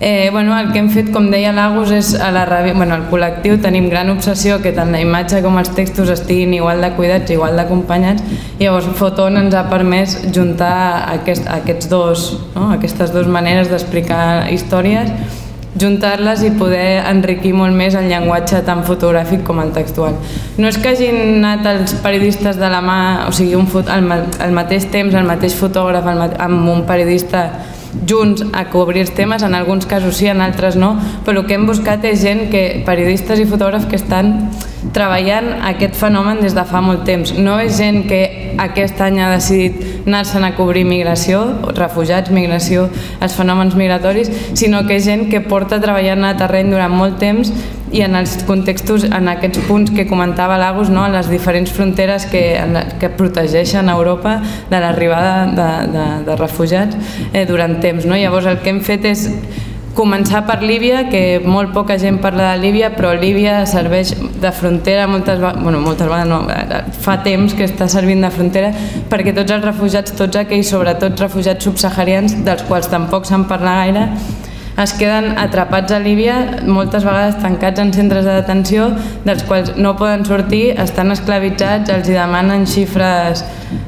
El que hem fet, com deia l'Agus, és al col·lectiu tenim gran obsessió que tant la imatge com els textos estiguin igual de cuidats, igual d'acompanyats, i llavors Fotón ens ha permès juntar aquestes dues maneres d'explicar històries, juntar-les i poder enriquir molt més el llenguatge tant fotogràfic com el textual. No és que hagin anat els periodistes de la mà, o sigui, al mateix temps, el mateix fotògraf amb un periodista junts a cobrir els temes, en alguns casos sí, en altres no, però el que hem buscat és periodistes i fotògrafs que estan treballant aquest fenomen des de fa molt temps. No és gent que aquest any ha decidit anar-se'n a cobrir migració, refugiats, migració, els fenòmens migratoris, sinó que és gent que porta treballant a terreny durant molt temps i en els contextos, en aquests punts que comentava l'Agus, a les diferents fronteres que protegeixen Europa de l'arribada de refugiats durant temps. Llavors el que hem fet és començar per Líbia, que molt poca gent parla de Líbia, però Líbia serveix de frontera moltes vegades no, fa temps que està servint de frontera perquè tots els refugiats, tots aquells, sobretot refugiats subsaharians, dels quals tampoc se'n parla gaire, es queden atrapats a Líbia, moltes vegades tancats en centres de detenció, dels quals no poden sortir, estan esclavitzats, els demanen xifres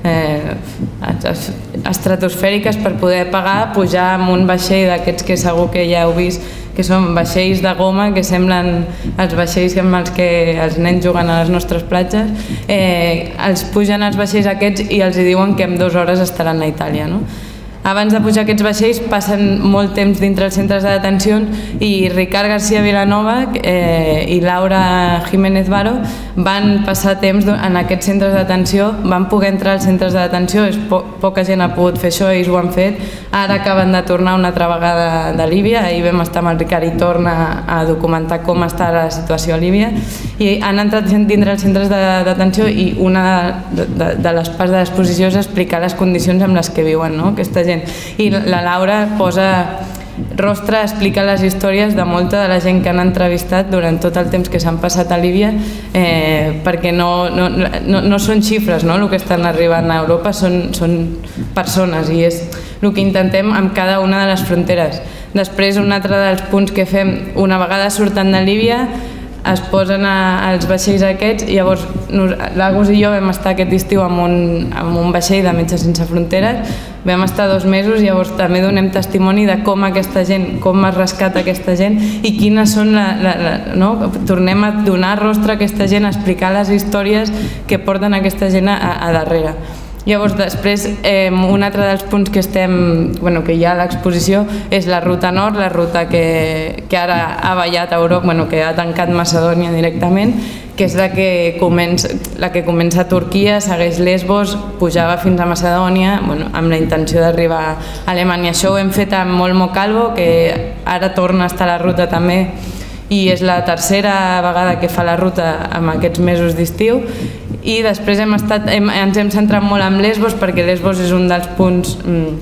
estratosfèriques per poder pagar, pujar amb un vaixell d'aquests que segur que ja heu vist, que són vaixells de goma, que semblen els vaixells amb els que els nens juguen a les nostres platges, els pugen als vaixells aquests i els diuen que en 2 hores estaran a Itàlia. Abans de pujar aquests vaixells passen molt temps dintre els centres de detenció i Ricard García Vilanova i Laura Jiménez Baro van passar temps en aquests centres de detenció, van poder entrar als centres de detenció, poca gent ha pogut fer això, ells ho han fet, ara acaben de tornar una altra vegada de Líbia, ahir vam estar amb el Ricard i torna a documentar com està la situació a Líbia, i han entrat dintre els centres de detenció i una de les parts de l'exposició és explicar les condicions amb les que viuen aquesta gent. I la Laura posa rostre, explica les històries de molta de la gent que han entrevistat durant tot el temps que s'han passat a Líbia, perquè no són xifres el que estan arribant a Europa, són persones, i és el que intentem amb cada una de les fronteres. Després, un altre dels punts que fem, una vegada surten de Líbia, es posen als vaixells aquests, i llavors l'Agus i jo vam estar aquest estiu amb un vaixell de Metges Sense Fronteres, vam estar 2 mesos, i llavors també donem testimoni de com aquesta gent, com es rescata aquesta gent i quines són, tornem a donar rostre a aquesta gent, a explicar les històries que porten aquesta gent a darrere. Llavors, després, un altre dels punts que hi ha a l'exposició és la ruta nord, la ruta que ara ha ballat a Europa, que ha tancat Macedònia directament, que és la que comença a Turquia, segueix Lesbos, pujava fins a Macedònia, amb la intenció d'arribar a Alemanya. Això ho hem fet amb Olmo Calvo, que ara torna a estar a la ruta també, i és la tercera vegada que fa la ruta en aquests mesos d'estiu. I després ens hem centrat molt en Lesbos, perquè Lesbos és un dels punts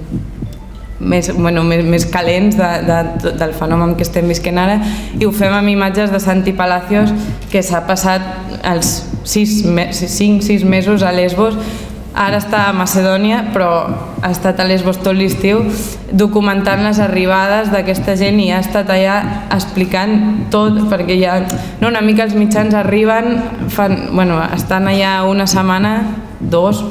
més calents del fenomen que estem visquent ara, i ho fem amb imatges de Santi Palacios, que s'ha passat els 5-6 mesos a Lesbos. Ara està a Macedònia, però ha estat a Lesbos tot l'estiu documentant les arribades d'aquesta gent, i ha estat allà explicant tot, perquè ja una mica els mitjans arriben, estan allà una setmana, 2,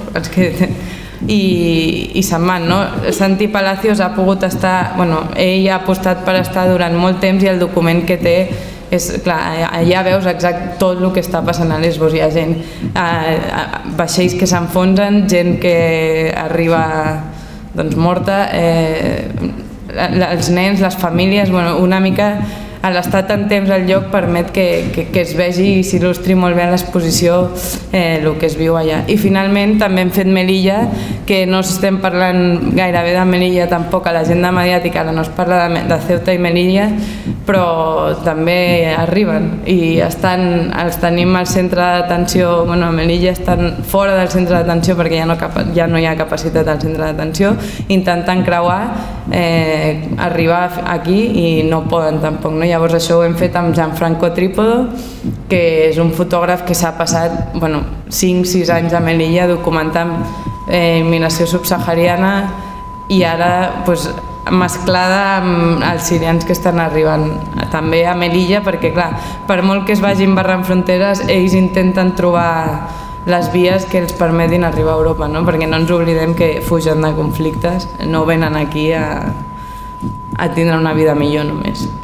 i se'n van. Santi Palacios ha pogut estar, ell ha apostat per estar durant molt temps, i el document que té és, clar, allà veus exacte tot el que està passant a Lesbos. Hi ha gent, vaixells que s'enfonsen, gent que arriba morta, els nens, les famílies, una mica l'estat en temps al lloc permet que es vegi i s'il·lustri molt bé a l'exposició el que es viu allà. I finalment també hem fet Melilla, que no estem parlant gairebé de Melilla tampoc a l'agenda mediàtica, ara no es parla de Ceuta i Melilla, però també arriben i els tenim al centre de detenció. A Melilla estan fora del centre de detenció perquè ja no hi ha capacitat al centre de detenció, intentant creuar, arribar aquí, i no poden tampoc. Llavors això ho hem fet amb Gianfranco Trípodo, que és un fotògraf que s'ha passat 5-6 anys a Melilla documentant immigració subsahariana, i ara mesclada amb els sirians que estan arribant també a Melilla, perquè clar, per molt que es vagin barrant fronteres, ells intenten trobar les vies que els permetin arribar a Europa, no? Perquè no ens oblidem que fugen de conflictes, no venen aquí a tindre una vida millor només.